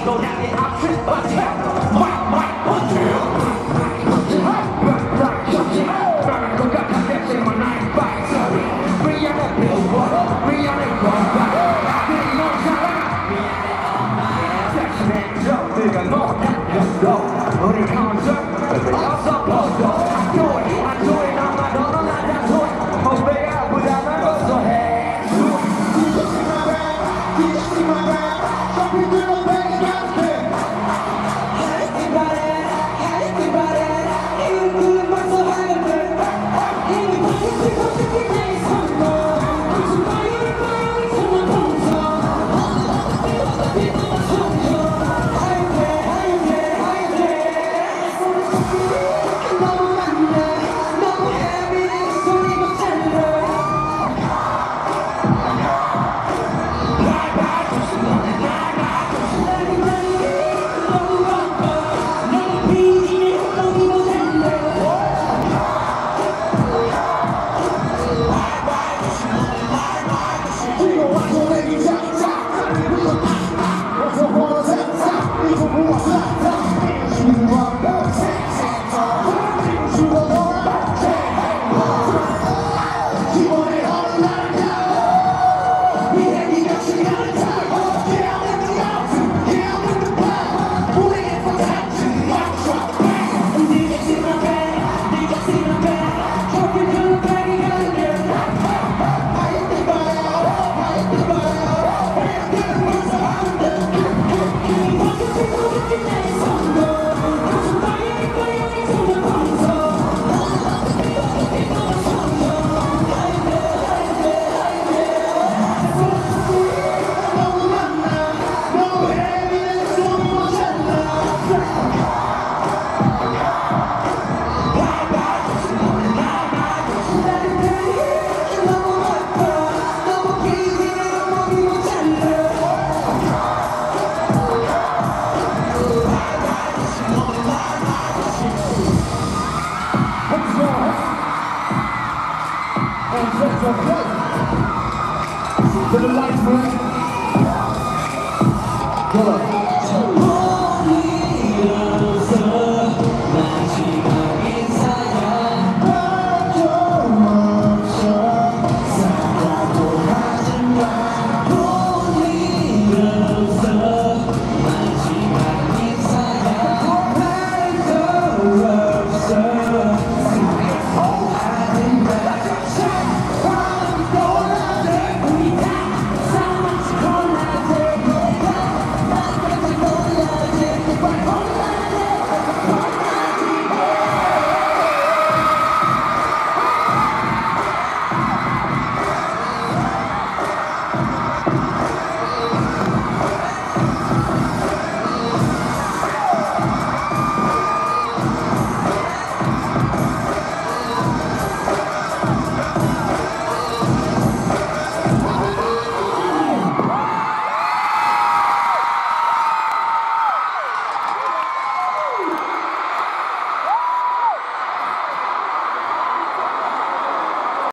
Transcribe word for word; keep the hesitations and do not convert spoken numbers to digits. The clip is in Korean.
고난의 앞을 버텨 Mic, mic, 버텨 나는 것 같아 대체만 나의 발소리 미안해 빌보드 미안해 건강 나들이 넌 사랑 미안해 엄마 대신에 저들과 너 달렸어 우리 컨셉 어서 벗어 I do it, I do it 나만 너는 나다 do it 선배가 부담을 벗어해 For the lights, man. Good luck.